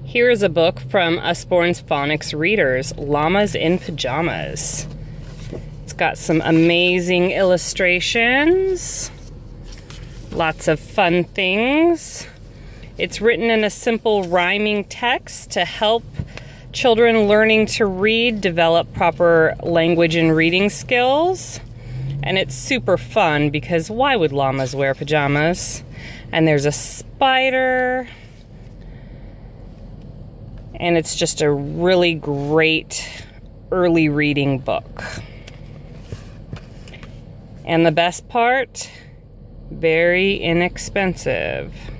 Here is a book from Usborne's phonics readers, Llamas in Pajamas. It's got some amazing illustrations, lots of fun things. It's written in a simple rhyming text to help children learning to read develop proper language and reading skills. And it's super fun because why would llamas wear pajamas? And there's a spider. And it's just a really great early reading book. And the best part, very inexpensive.